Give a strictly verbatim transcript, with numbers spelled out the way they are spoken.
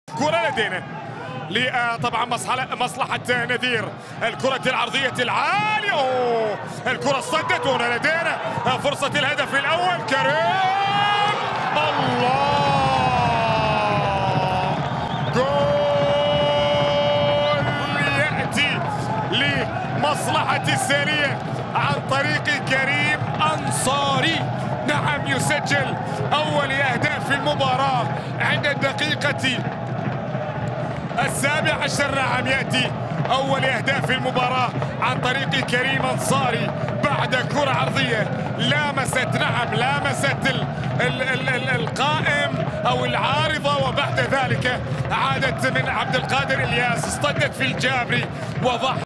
كرة لدينا طبعا مصلحة نذير، الكرة العرضية العالية، أوه الكرة صدت، وهنا لدينا فرصة الهدف الأول. كريم الله، جول يأتي لمصلحة السالية عن طريق كريم أنصاري. نعم، يسجل أول أهداف في المباراة عند الدقيقة السابع عشر. نعم، يأتي أول أهداف في المباراة عن طريق كريم أنصاري بعد كرة عرضية لامست، نعم لامست ال ال ال ال القائم أو العارضة، وبعد ذلك عادت من عبد القادر إلياس، اصطدت في الجابري وضح